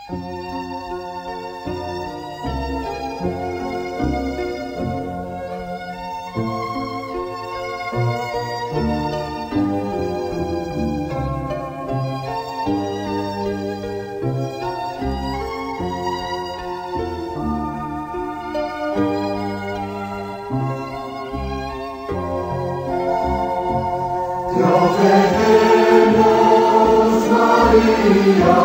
Te ofrecemos, María,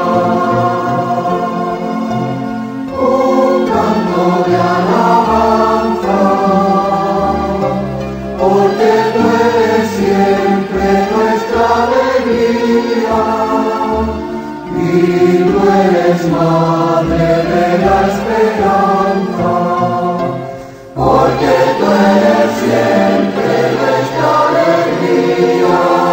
un canto de alabanza, porque tú eres siempre nuestra alegría, y tú eres madre de la esperanza, porque tú eres siempre nuestra alegría.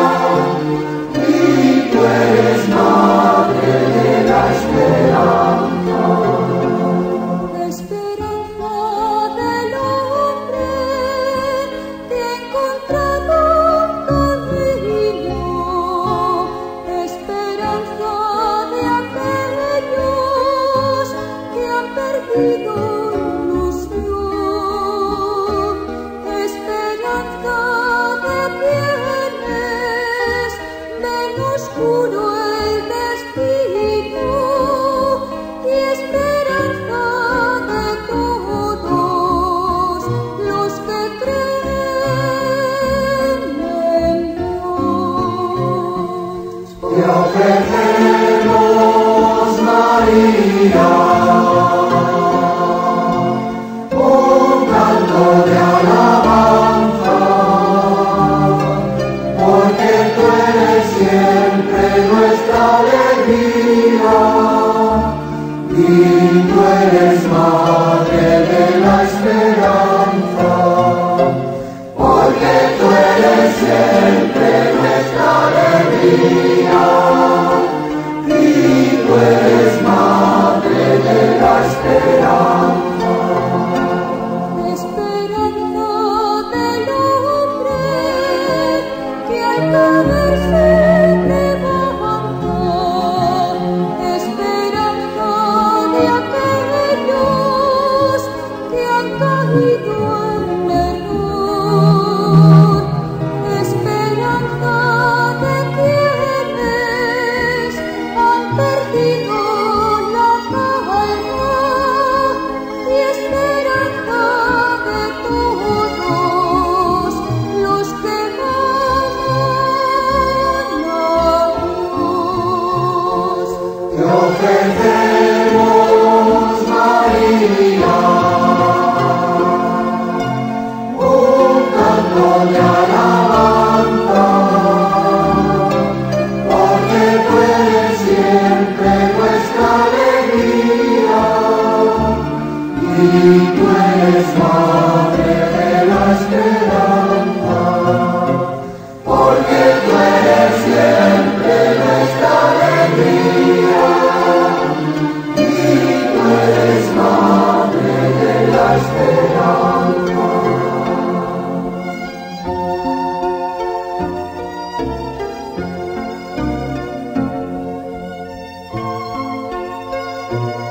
Te ofrecemos, María, un canto de alabanza, porque tú eres siempre nuestra alegría, y tú eres madre de la esperanza, porque tú eres siempre nuestra alegría. Te ofrecemos, María, un canto de alabanza, porque tú eres siempre nuestra alegría, y tú eres madre de la esperanza, porque tú eres siempre nuestra alegría. Esperanza.